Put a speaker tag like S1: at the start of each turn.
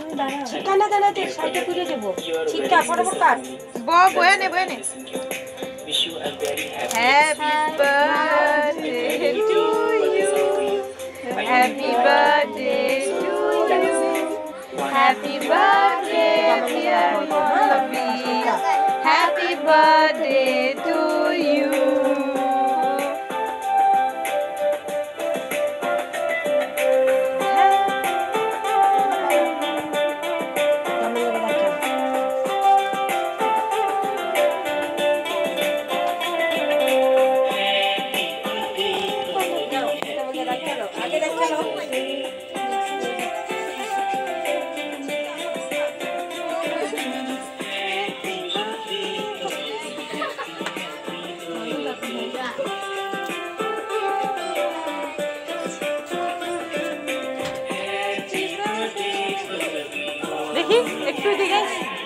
S1: ঠিকানা জানাতে সাইডে পুজো দেবো ঠিকঠাক ফটাফট কাট
S2: বয়ে নে happy birthday to you happy birthday to you happy birthday dear mummy happy birthday to you দেখি একটু দিকে